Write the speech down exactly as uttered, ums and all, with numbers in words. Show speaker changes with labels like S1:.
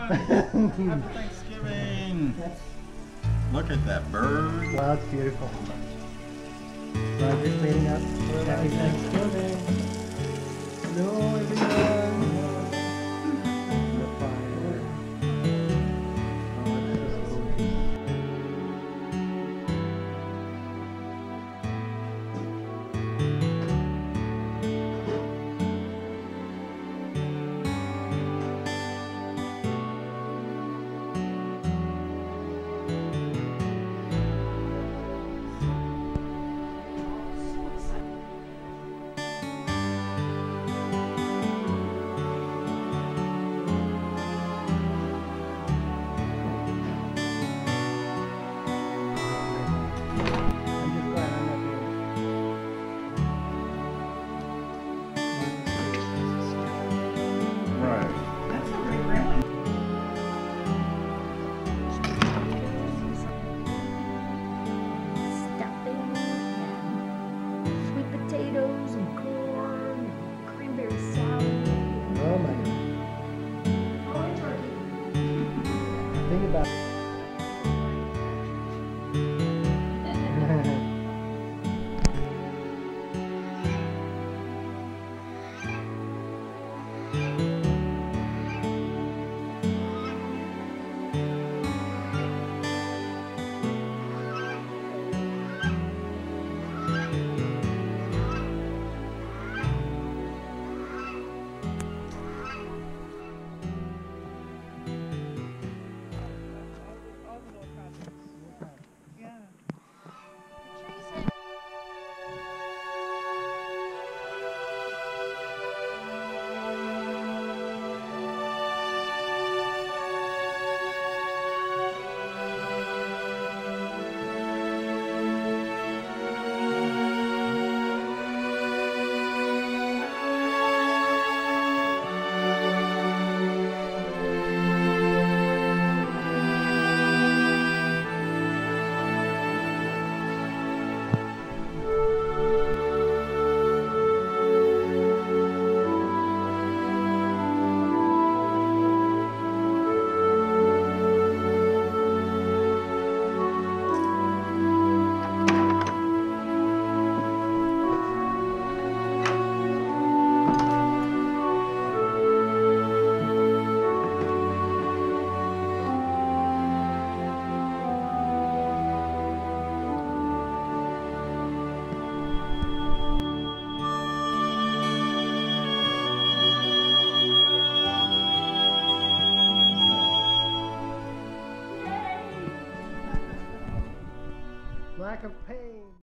S1: Happy Thanksgiving! Look at that bird.
S2: Wow, it's beautiful. Roger cleaning up. Happy Thanksgiving. Hello, everyone. The fire. Oh, it's just gorgeous.
S3: Potatoes and corn and cranberry salad.
S2: Oh my God.
S3: Oh, and turkey.
S2: Think about lack of pain.